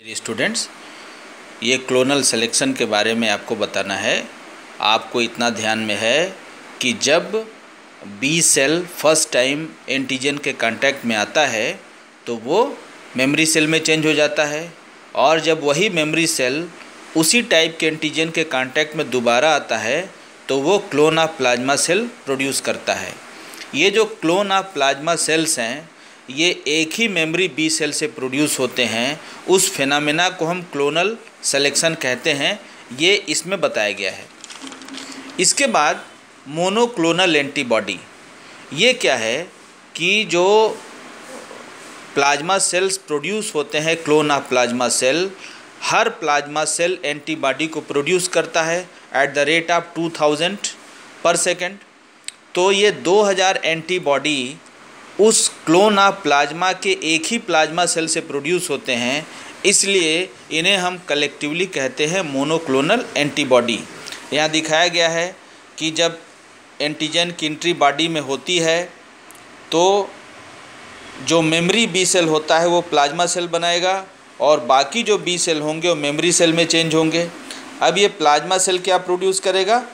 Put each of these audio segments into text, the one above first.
Students, ये clonal selection के बारे में आपको बताना है। आपको इतना ध्यान में है कि जब B cell first time antigen के कांटेक्ट में आता है तो वो मेमोरी सेल में चेंज हो जाता है, और जब वही मेमोरी सेल उसी टाइप के एंटीजन के कांटेक्ट में दोबारा आता है तो वो clone of plasma cell produce करता है। ये जो क्लोन ऑफ प्लाज्मा सेल्स हैं ये एक ही मेमोरी बी सेल से प्रोड्यूस होते हैं। उस फिनोमेना को हम क्लोनल सिलेक्शन कहते हैं। ये इसमें बताया गया है। इसके बाद मोनोक्लोनल एंटीबॉडी, ये क्या है कि जो प्लाज्मा सेल्स प्रोड्यूस होते हैं, क्लोन ऑफ प्लाज्मा सेल, हर प्लाज्मा सेल एंटीबॉडी को प्रोड्यूस करता है एट द रेट ऑफ 2000 पर सेकेंड। तो ये 2000 एंटीबॉडी उस क्लोन ऑफ प्लाज्मा के एक ही प्लाज्मा सेल से प्रोड्यूस होते हैं, इसलिए इन्हें हम कलेक्टिवली कहते हैं मोनोक्लोनल एंटीबॉडी। यहाँ दिखाया गया है कि जब एंटीजन की एंट्री बॉडी में होती है तो जो मेमोरी बी सेल होता है वो प्लाज्मा सेल बनाएगा और बाकी जो बी सेल होंगे वो मेमोरी सेल में चेंज होंगे। अब ये प्लाज्मा सेल क्या प्रोड्यूस करेगा?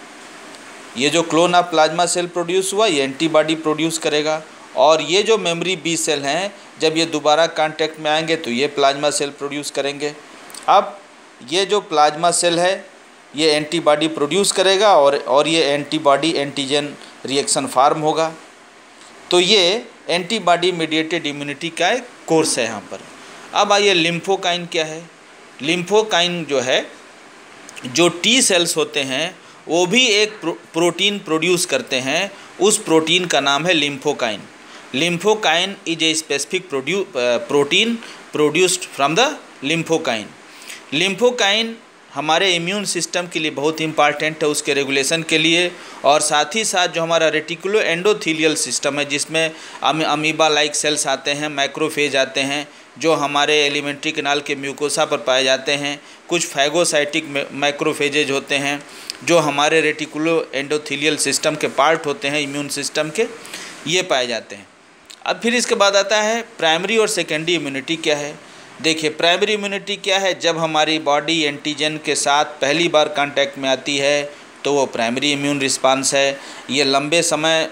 ये जो clone of plasma cell produce हुआ ये एंटीबॉडी प्रोड्यूस करेगा, और ये जो मेमोरी बी सेल हैं जब ये दोबारा कांटेक्ट में आएंगे तो ये प्लाज्मा सेल प्रोड्यूस करेंगे। अब ये जो प्लाज्मा सेल है ये एंटीबॉडी प्रोड्यूस करेगा और ये एंटीबॉडी एंटीजन रिएक्शन फार्म होगा। तो ये एंटीबॉडी मीडिएटेड इम्यूनिटी का एक कोर्स है यहाँ पर। अब आइए लिम्फोकाइन क्या है। लिम्फोकाइन जो है, जो टी सेल्स होते हैं वो भी एक प्रोटीन प्रोड्यूस करते हैं। उस प्रोटीन का नाम है lymphokine. Lymphokine is a specific protein produced from the lymphokine. Lymphokine हमारे इम्यून सिस्टम के लिए बहुत इंपॉर्टेंट है, उसके रेगुलेशन के लिए, और साथ ही साथ जो हमारा रेटिकुलो एंडोथीलियल सिस्टम है जिसमें अमीबा लाइक सेल्स आते हैं, मैक्रोफेज आते हैं जो हमारे एलिमेंट्री कैनाल के म्यूकोसा पर पाए जाते हैं, कुछ फैगोसाइटिक मैक्रोफेजेज होते हैं जो हमारे रेटिकुलो एंडोथीलियल सिस्टम के पार्ट होते हैं, इम्यून सिस्टम के, ये पाए जाते हैं। अब फिर इसके बाद आता है प्राइमरी और सेकेंडरी इम्यूनिटी क्या है। देखिए, प्राइमरी इम्यूनिटी क्या है? जब हमारी बॉडी एंटीजन के साथ पहली बार कांटेक्ट में आती है तो वो प्राइमरी इम्यून रिस्पांस है। ये लंबे समय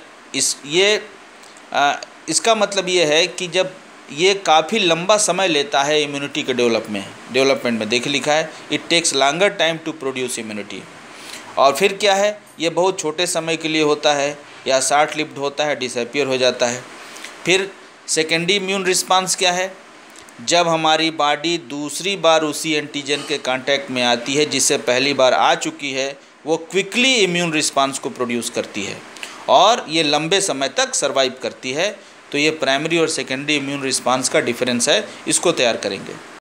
इसका मतलब ये है कि जब ये काफ़ी लंबा समय लेता है इम्यूनिटी के डेवलपमेंट में। देखिए लिखा है it takes longer time to produce immunity. और फिर क्या है, ये बहुत छोटे समय के लिए होता है या शॉर्ट लिव्ड होता है, डिसअपीयर हो जाता है। फिर सेकेंडरी इम्यून रिस्पांस क्या है? जब हमारी बॉडी दूसरी बार उसी एंटीजन के कांटेक्ट में आती है जिससे पहली बार आ चुकी है, वो क्विकली इम्यून रिस्पांस को प्रोड्यूस करती है और ये लंबे समय तक सर्वाइव करती है। तो ये प्राइमरी और सेकेंडरी इम्यून रिस्पांस का डिफरेंस है, इसको तैयार करेंगे।